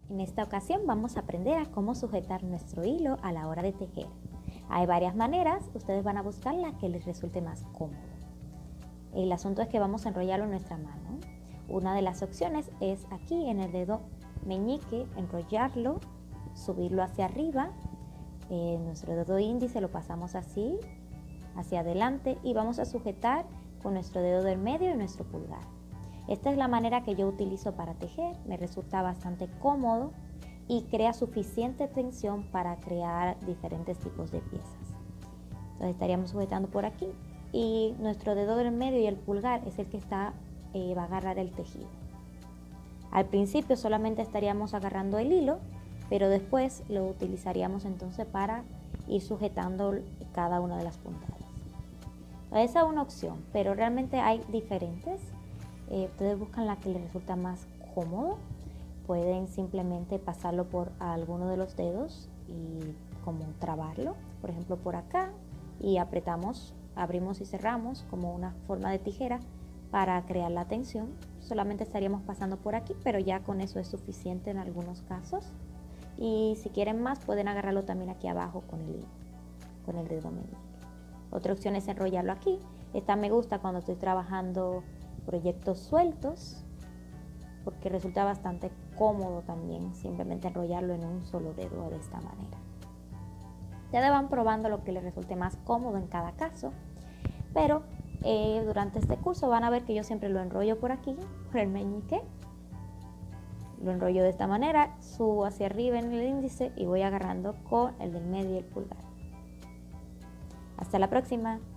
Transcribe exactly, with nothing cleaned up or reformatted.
En esta ocasión vamos a aprender a cómo sujetar nuestro hilo a la hora de tejer. Hay varias maneras, ustedes van a buscar la que les resulte más cómodo. El asunto es que vamos a enrollarlo en nuestra mano. Una de las opciones es aquí en el dedo meñique, enrollarlo, subirlo hacia arriba. Eh, nuestro dedo índice lo pasamos así, hacia adelante y vamos a sujetar con nuestro dedo del medio y nuestro pulgar. Esta es la manera que yo utilizo para tejer, me resulta bastante cómodo y crea suficiente tensión para crear diferentes tipos de piezas. Entonces estaríamos sujetando por aquí y nuestro dedo del medio y el pulgar es el que está, eh, va a agarrar el tejido. Al principio solamente estaríamos agarrando el hilo, pero después lo utilizaríamos entonces para ir sujetando cada una de las puntadas. Esa es una opción, pero realmente hay diferentes. Eh, ustedes buscan la que les resulta más cómodo. Pueden simplemente pasarlo por alguno de los dedos y como trabarlo, por ejemplo por acá, y apretamos, abrimos y cerramos como una forma de tijera para crear la tensión. Solamente estaríamos pasando por aquí, pero ya con eso es suficiente en algunos casos. Y si quieren más, pueden agarrarlo también aquí abajo con el, con el dedo meñique. Otra opción es enrollarlo aquí. Esta me gusta cuando estoy trabajando proyectos sueltos, porque resulta bastante cómodo también simplemente enrollarlo en un solo dedo de esta manera. Ya van probando lo que les resulte más cómodo en cada caso, pero eh, durante este curso van a ver que yo siempre lo enrollo por aquí, por el meñique, lo enrollo de esta manera, subo hacia arriba en el índice y voy agarrando con el del medio y el pulgar. Hasta la próxima.